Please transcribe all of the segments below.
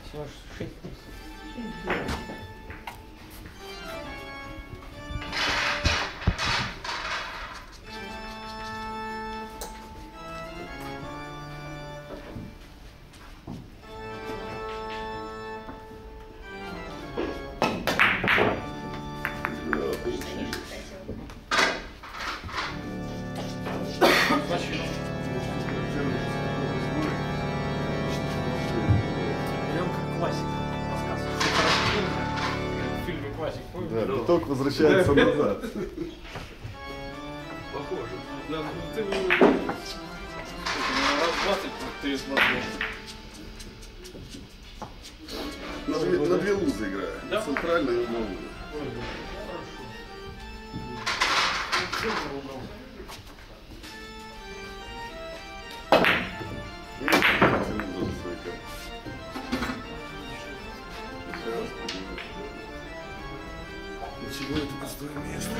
Всего 6 тысяч. Да, биток возвращается назад. Похоже. Да, ты раз 20 ты смотрел. На две лузы играю. Да? Центральную и угловую. Ничего, это пустое место.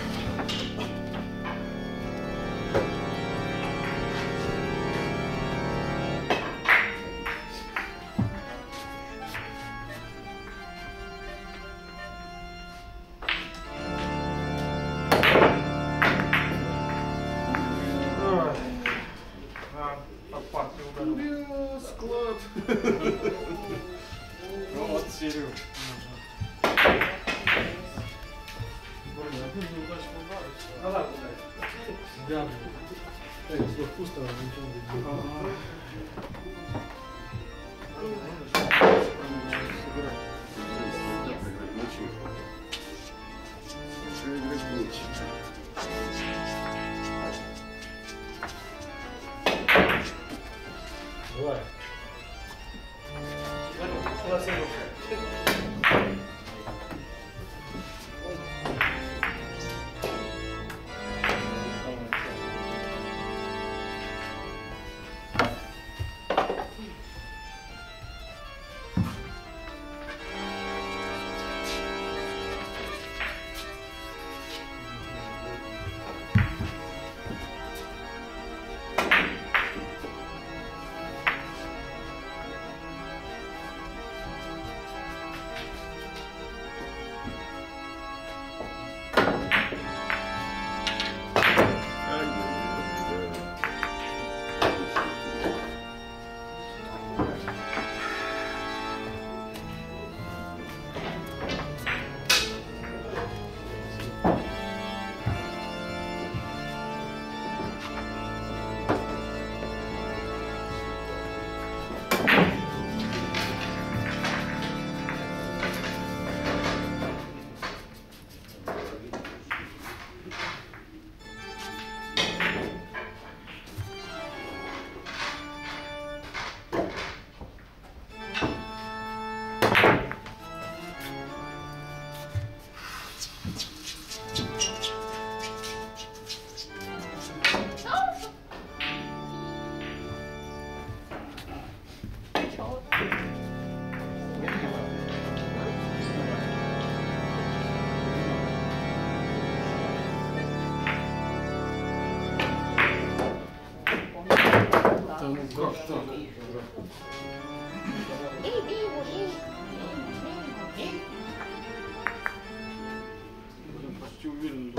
Склад. Ну вот, Серег. Ну да, да. Если пусто, ничего не будет. Давай. Почти уверен.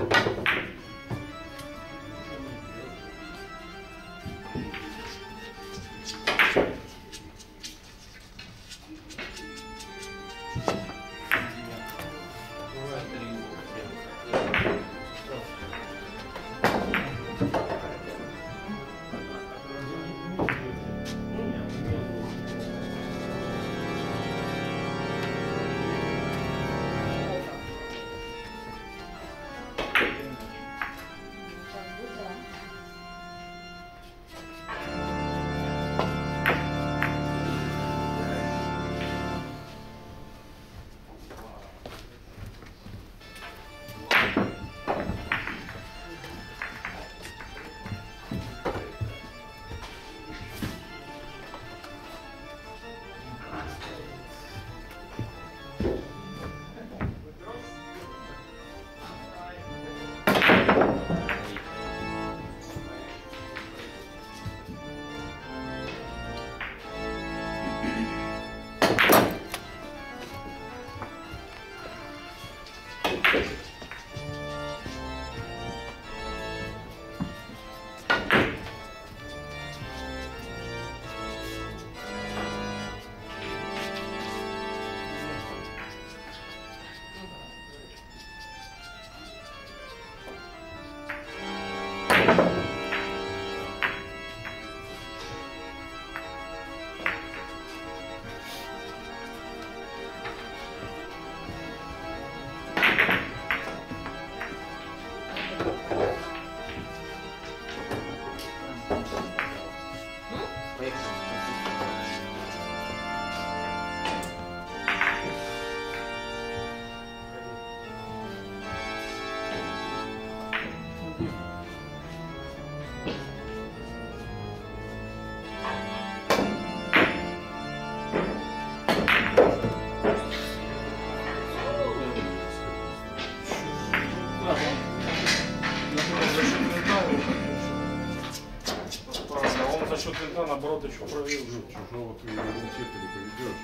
наоборот еще проверил. Чужого ты иммунитета не поведешь,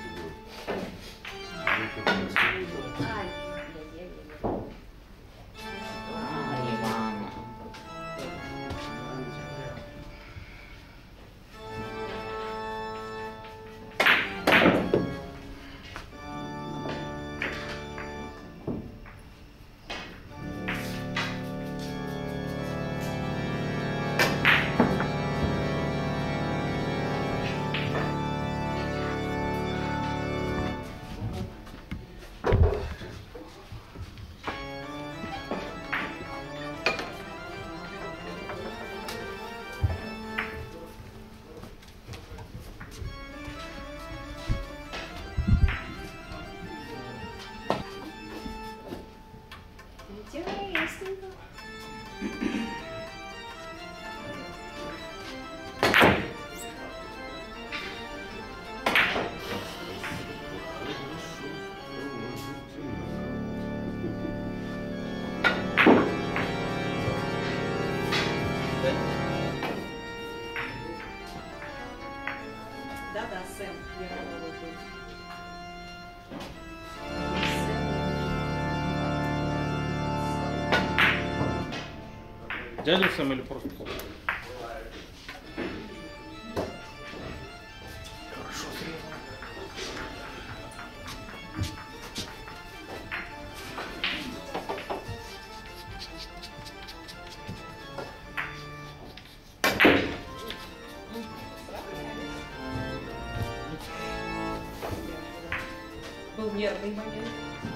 Интересненько. Да-да, Сэм, я работаю. Дядя Сэм или просто? Был нервный момент.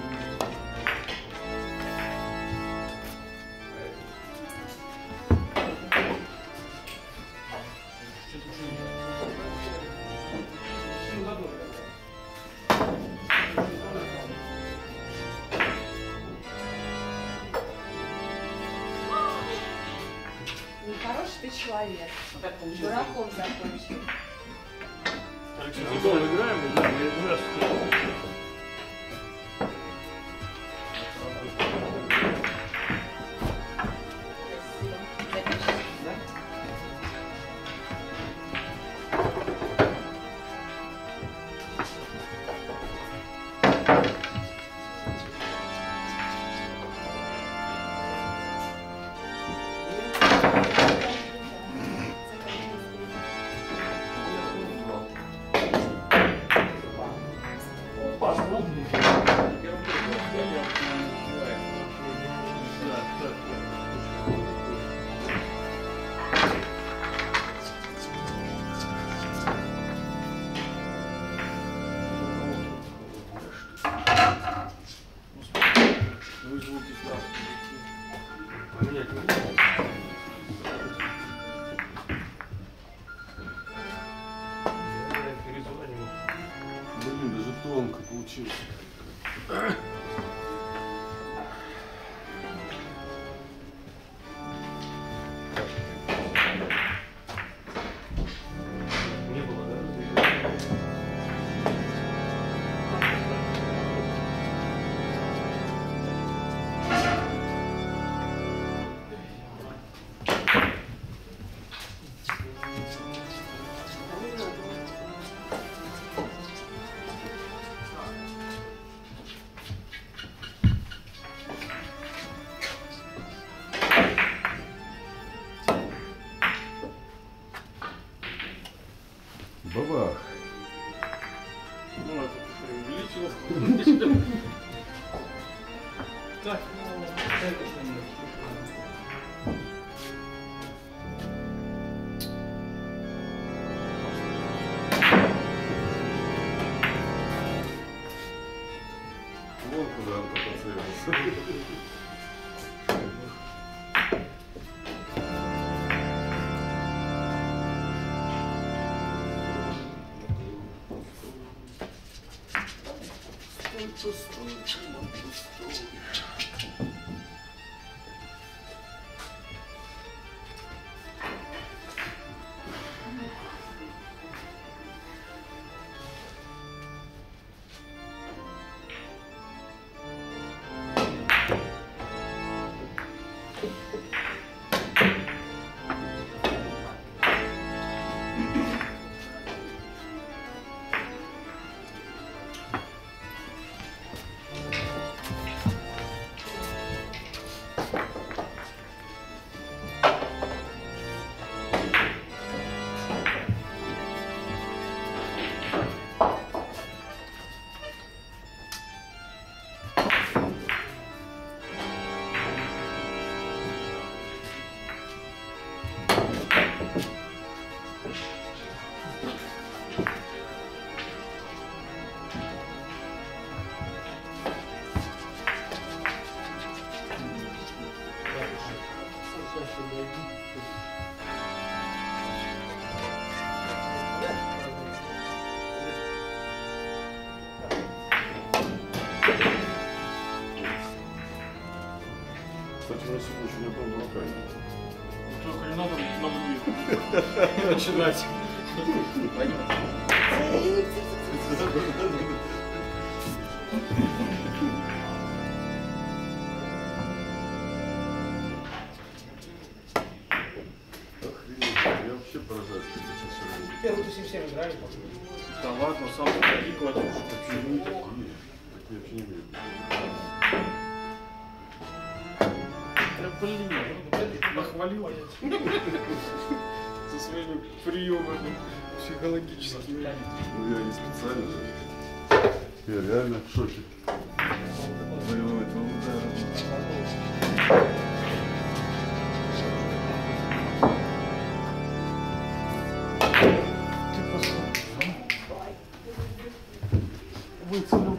Нехороший ты человек. Дураком закончил. Алексей, футбол играем? Да, мы играем. Ну и звуки сразу. Поменять не надо. Блин, даже тонко получилось. Не было, да? Бабах. Ну, это преувеличил. Так, ну, это что-нибудь. Вон куда он поцелился. Кстати, на сегодня еще не было дурака. Только не надо на начинать. Охренеть, я вообще поражаюсь, как это все равно. Первую тусим всем играли. Да ладно, сам ходи кладешь. Такие, такие вообще не умеют. Да блин, нахвалил со своими приемами психологическими. Ну я не специально же. Я реально в шоке. Боевой удар. Выцелил.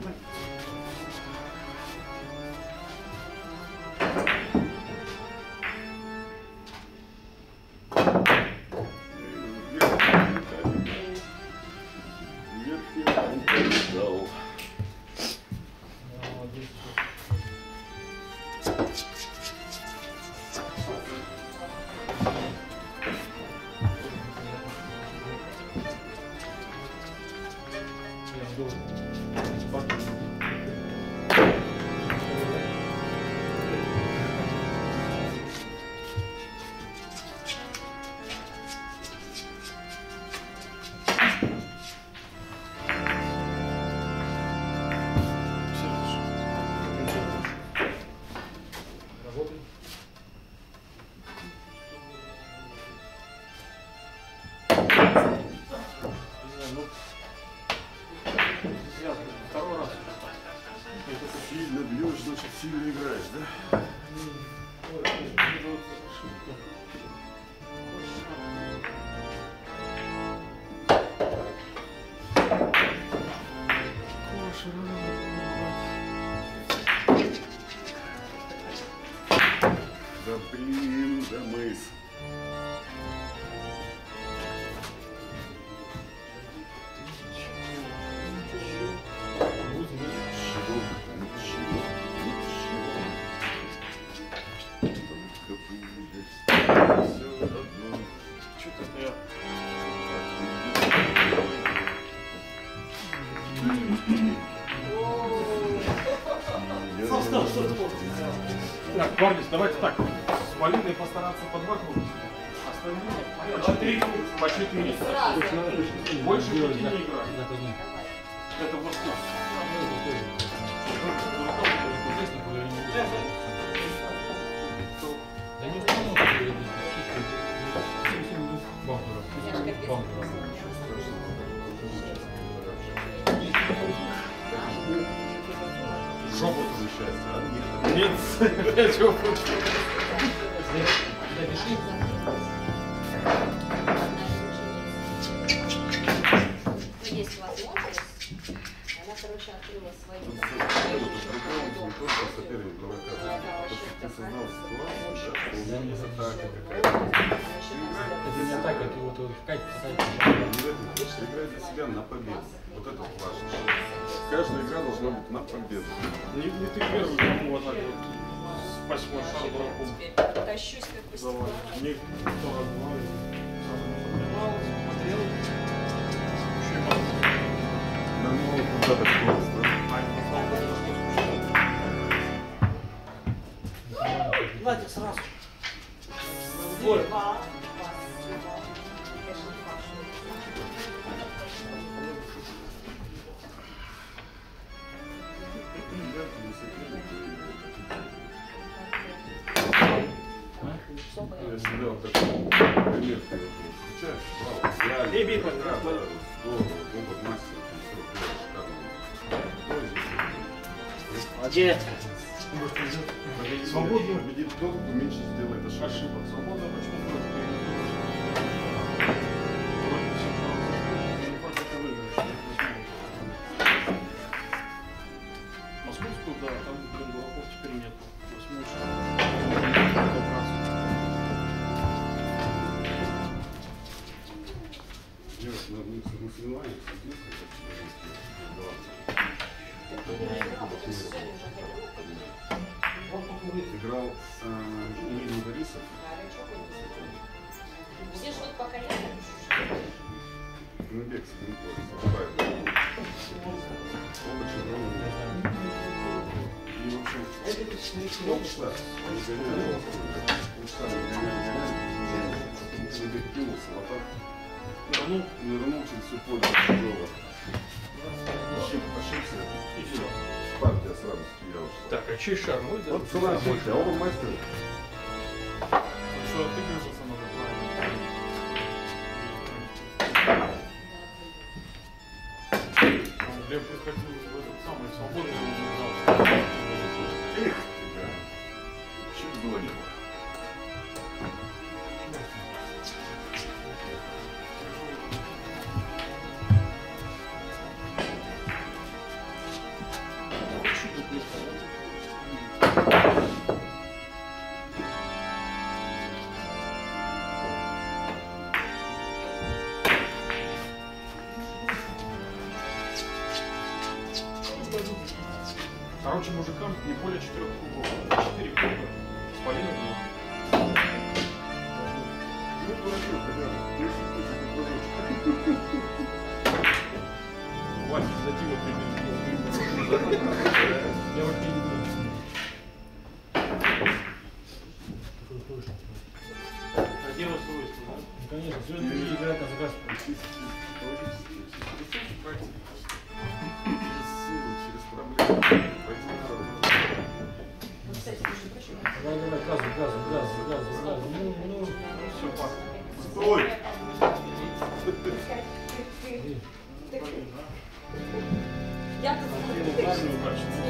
Второй раз. Сильно бьешь, значит сильно играешь, да? Да блин, да мыс. Что-то я. Так, парни, давайте так. С Полиной постараться по 2 круга. Остальные по 4. Больше 5 не играть. Это вот Жопу твою счастье, а? Нет. нет, я чего хочу. Есть возможность. Она, короче, открыла свои. Соперник дурака. То, что ты создал ситуацию, что у меня атака какая-то. Это не атака, ты вот Катя Играть за себя на победу. Вот это важно. Каждая игра должна быть на победу. Не ты первый, кому вот так вот с 8-й шар дураком Тащусь как по давай. Мне кто разговаривает, сразу смотрел. Еще и потом. Да ну, куда так просто? Надя, сразу. Ой. Я себя вот такой пример встречаешь, браво, реально. Эй, бей, игра, пойди, да, пойди. здорово, опыт мастера, все, шикарно. Молодец. Свободно. Победит тот, кто меньше сделает ошибок. Ошибок. Свободно почему против не против всех шансов. Не против ты выиграешь. Московскую, да, там, блин, дураков теперь нет. 8-й шар. Как раз. Делать на соревнованиях с единственным, как всегда, Ты не играл, ты сегодня уже ходила? играл с Эмилием Борисов. Все живут по колено. Бекс, не помню. Оба чемпиона. И, в общем, полчаса они гоняли. Полчаса они гоняли. Бек кинулся, а так нырнул через все поле чужого. Ошибся. И все. Партия сразу съела. Так, а чей шар мой? Вот цена больше, а он мастер. Что отыгрываться надо правильно. Глеб приходил в этот самый свободный зал. Эх, чуть было не было. Короче, мужикам не более 4 кругов. 4 круга. С полиной. Ну, дурачок, ребята. Ты же Вася, зайди вот прибежит. Я вот не люблю. Один устройство, да? Ну, конечно, все это играет на заказ. через проблемы. Пойти на работу. Давай, газу. Ну, Все, пас. Стой! Я Правильно, удачно.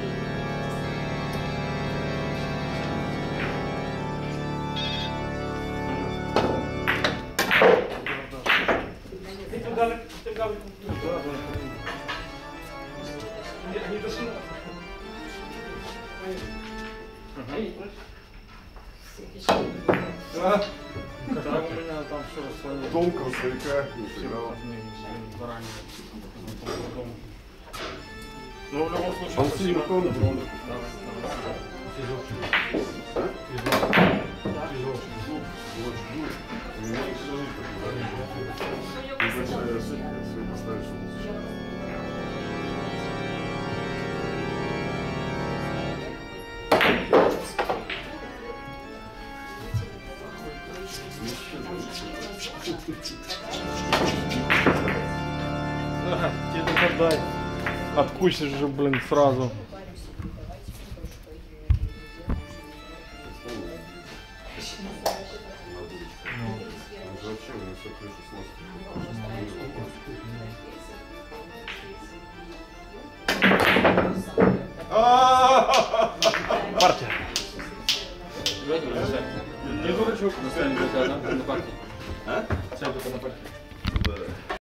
Не дошли. А? Так, у меня там все расслабилось. Тонкого старика не сыграл. Заранее. Но в любом случае, Он спасибо. сильно тонкий. У меня не сложно так. Небольшая ошибка, если поставишь, что он защищает. Тебе только дай. Откусишь же, блин, сразу. Зачем? Мне все крышу сносит. Партия. Не дурачок, на партии. А? Сядь только на партии. Да.